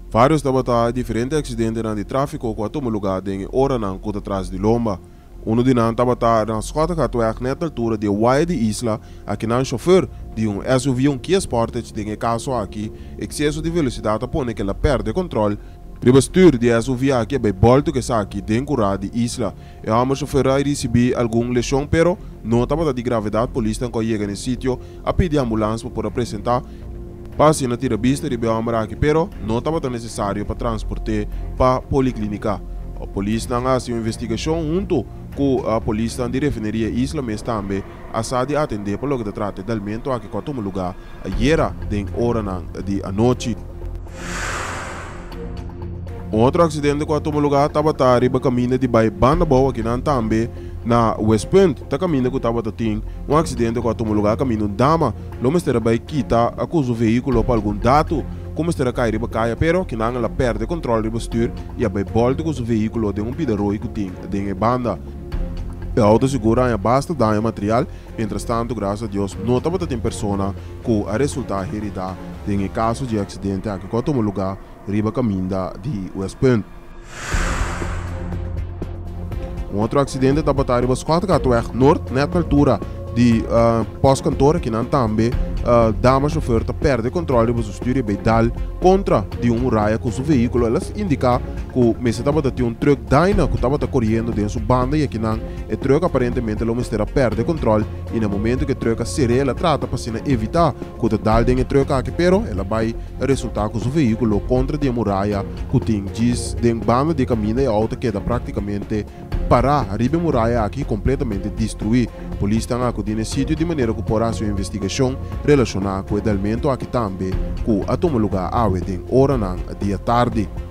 Vários tabata diferentes acidentes de tráfico com a toma lugar em hora não conta atrás de lomba. De nan tabata na escota que net altura de Waia de Isla, aqui na chauffeur de SUV Kia Sportage de caso aqui, excesso de velocidade pone que ela perde controle. Bestuur de SUV aqui bij Bolto que está aqui dentro de Isla. E a chauffeur recebi algum lesão, pero não tabata de gravidade, polícia não chega no sítio a pedir ambulância para apresentar. Passe na tirabista de Beamara aqui, pero não estava necessário para transportar para a policlínica. A polícia não faz uma investigação junto com a polícia de refineria Isla, mas também a SAD atender para o que trata de alimento aqui com o lugar ayer de hora de a noite. Outro acidente com o lugar estava a caminho de Banda Boa aqui também na West Point, tá caminho que estava tem acidente com o lugar caminho Dama, lo mestera vai quita acusa o veículo para algum dado, como estará cair caia, pero que não ela perde controle do bestuur e a vai volta com o veículo de pidaroi que tem de banda. A auto segura basta dano material, entretanto, graças a Deus, não estava tem pessoa que a resultado herida de caso de acidente aqui com o lugar riba caminho de West Point. Outro acidente estava a riba Scott Norte, nessa altura de pós-cantor, que não também dama chauffeur perde controle do bestuur e vai contra de raia com o veículo. Elas indicam que o mês estava a ter truck Dyna que estava correndo dentro da banda e aqui não o truck aparentemente o mês perde controle e no momento que o truck seria ela trata para evitar que o dal dentro do truck aqui, pero ela vai resultar com o veículo contra de raia que tem diz dentro banda de caminho e a auto queda praticamente parar, arriba muralha aqui completamente destruir. A polícia está aqui no sítio de maneira que porá sua investigação relacionada com o elemento aqui também, que a toma lugar a hora da tarde.